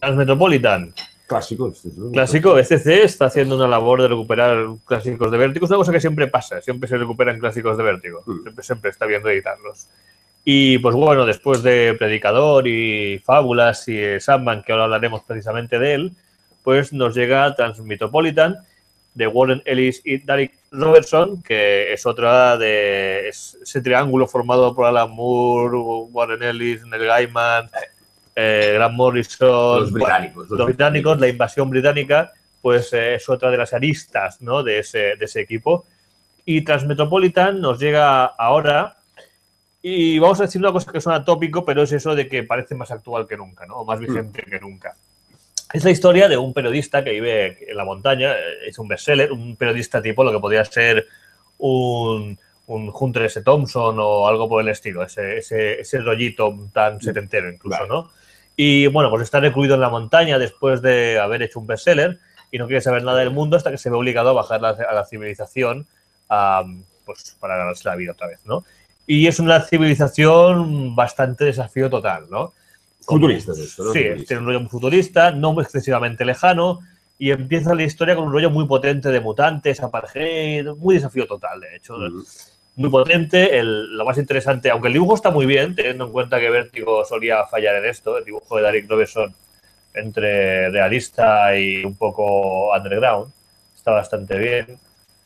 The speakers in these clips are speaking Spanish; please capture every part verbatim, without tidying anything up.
Transmetropolitan. Clásico. Este, ¿no? Clásico, E C C está haciendo una labor de recuperar clásicos de Vértigo. Es una cosa que siempre pasa, siempre se recuperan clásicos de Vértigo. Mm. Siempre, siempre está viendo editarlos. Y pues bueno, después de Predicador y Fábulas y eh, Sandman, que ahora hablaremos precisamente de él, pues nos llega Transmetropolitan de Warren Ellis y Derek Robertson, que es otra de es, ese triángulo formado por Alan Moore, Warren Ellis, Neil Gaiman, eh, Grant Morrison, Los británicos. los, los británicos, la invasión británica, pues eh, es otra de las aristas, ¿no?, de ese, de ese equipo. Y Transmetropolitan nos llega ahora. Y vamos a decir una cosa que suena tópico, pero es eso de que parece más actual que nunca, ¿no? O más vigente mm. que nunca. Es la historia de un periodista que vive en la montaña, es un bestseller, un periodista tipo lo que podría ser un, un Hunter S. Thompson o algo por el estilo, ese, ese, ese rollito tan setentero incluso, vale. ¿no? Y bueno, pues está recluido en la montaña después de haber hecho un bestseller y no quiere saber nada del mundo hasta que se ve obligado a bajar la, a la civilización um, pues para ganarse la vida otra vez, ¿no? Y es una civilización bastante desafío total, ¿no? Futurista, esto, ¿no? Sí, Futurista. tiene un rollo muy futurista, no excesivamente lejano, y empieza la historia con un rollo muy potente de mutantes, apartheid, muy desafío total, de hecho. Uh-huh. Muy potente, el, lo más interesante, aunque el dibujo está muy bien, teniendo en cuenta que Vértigo solía fallar en esto, el dibujo de Derek Robertson entre realista y un poco underground, está bastante bien.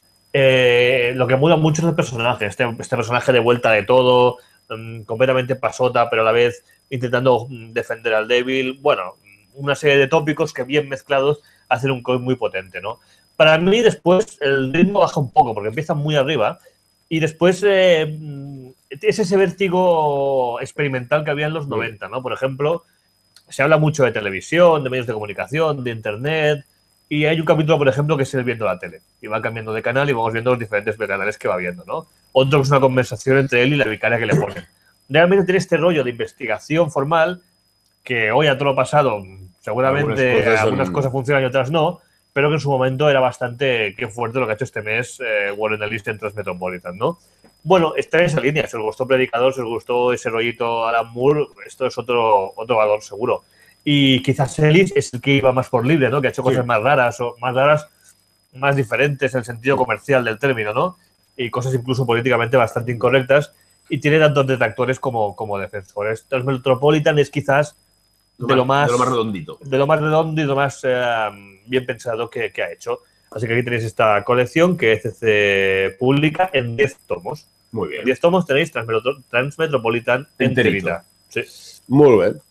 Eh, lo que mola mucho es el personaje, este, este personaje de vuelta de todo, um, completamente pasota, pero a la vez intentando defender al débil. Bueno, una serie de tópicos que bien mezclados hacen un cómic muy potente, ¿no? Para mí después el ritmo baja un poco porque empieza muy arriba y después eh, es ese vértigo experimental que había en los noventa, ¿no? Por ejemplo, se habla mucho de televisión, de medios de comunicación, de internet. Y hay un capítulo, por ejemplo, que es él viendo la tele. Y va cambiando de canal y vamos viendo los diferentes canales que va viendo, ¿no? Otro que es una conversación entre él y la vicaria que le ponen. Realmente tiene este rollo de investigación formal que hoy a todo lo pasado seguramente algunas cosas, algunas son... cosas funcionan y otras no, pero que en su momento era bastante qué fuerte lo que ha hecho este mes eh, Warren Ellis en Transmetropolitan, ¿no? Bueno, está en esa línea. Si os gustó Predicador, si os gustó ese rollito Alan Moore, esto es otro, otro valor seguro. Y quizás Ellis es el que iba más por libre, ¿no? Que ha hecho cosas sí. más raras, o más raras, más diferentes en el sentido comercial del término, ¿no? Y cosas incluso políticamente bastante incorrectas. Y tiene tantos detractores como, como defensores. Transmetropolitan es quizás de lo más, de lo más redondito. De lo más redondo y lo más eh, bien pensado que, que ha hecho. Así que aquí tenéis esta colección que E C C publica en diez tomos. Muy bien. En diez tomos tenéis Transmetro, Transmetropolitan en tirita. Sí. Muy bien.